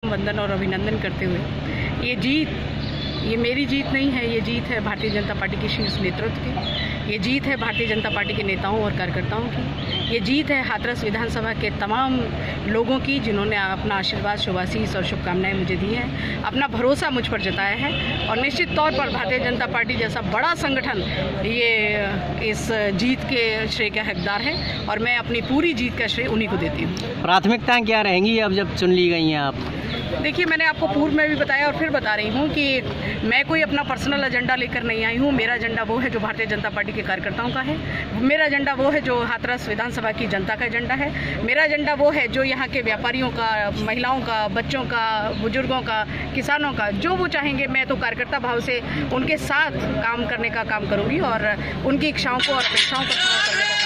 प्रणाम, वंदन और अभिनंदन करते हुए, ये मेरी जीत नहीं है, ये जीत है भारतीय जनता पार्टी के शीर्ष नेतृत्व की, ये जीत है भारतीय जनता पार्टी के नेताओं और कार्यकर्ताओं की, ये जीत है हाथरस विधानसभा के तमाम लोगों की जिन्होंने अपना आशीर्वाद, शुभाशीष और शुभकामनाएं मुझे दी हैं, अपना भरोसा मुझ पर जताया है। और निश्चित तौर पर भारतीय जनता पार्टी जैसा बड़ा संगठन ये इस जीत के श्रेय का हकदार है और मैं अपनी पूरी जीत का श्रेय उन्हीं को देती हूँ। प्राथमिकताएं क्या रहेंगी अब जब चुन ली गई हैं आप? देखिए, मैंने आपको पूर्व में भी बताया और फिर बता रही हूँ कि मैं कोई अपना पर्सनल एजेंडा लेकर नहीं आई हूँ। मेरा एजेंडा वो है जो भारतीय जनता पार्टी के कार्यकर्ताओं का है, मेरा एजेंडा वो है जो हाथरस विधानसभा की जनता का एजेंडा है, मेरा एजेंडा वो है जो यहाँ के व्यापारियों का, महिलाओं का, बच्चों का, बुजुर्गों का, किसानों का, जो वो चाहेंगे मैं तो कार्यकर्ता भाव से उनके साथ काम करने का काम करूँगी और उनकी इच्छाओं को और अपेक्षाओं को पूरा करने का काम।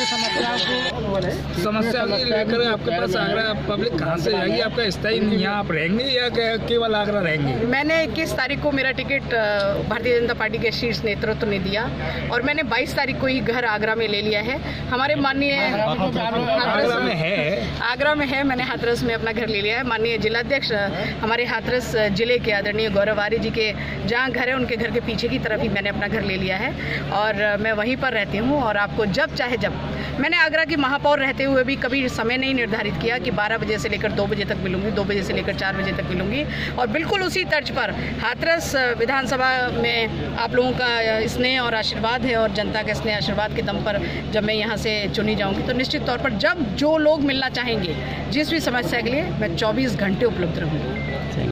समस्या लेकर आपके पास आगरा पब्लिक कहाँ से जाएगी? आपका स्थायी यहाँ आप रहेंगे या केवल आगरा रहेंगे? मैंने 21 तारीख को मेरा टिकट भारतीय जनता पार्टी के शीर्ष नेतृत्व ने दिया और मैंने 22 तारीख को ही घर आगरा में ले लिया है। हमारे माननीय आगरा में है, मैंने हाथरस में अपना घर ले लिया है। माननीय जिलाध्यक्ष हमारे हाथरस जिले के आदरणीय गौरव आर्य जी के जहाँ घर है उनके घर के पीछे की तरफ ही मैंने अपना घर ले लिया है और मैं वहीं पर रहती हूँ। और आपको जब चाहे जब, मैंने आगरा की महापौर रहते हुए भी कभी समय नहीं निर्धारित किया कि 12 बजे से लेकर 2 बजे तक मिलूंगी, 2 बजे से लेकर 4 बजे तक मिलूंगी। और बिल्कुल उसी तर्ज पर हाथरस विधानसभा में आप लोगों का स्नेह और आशीर्वाद है और जनता के स्नेह आशीर्वाद के दम पर जब मैं यहाँ से चुनी जाऊँगी तो निश्चित तौर पर जब जो लोग मिलना चाहेंगे जिस भी समस्या के लिए मैं 24 घंटे उपलब्ध रहूँगी।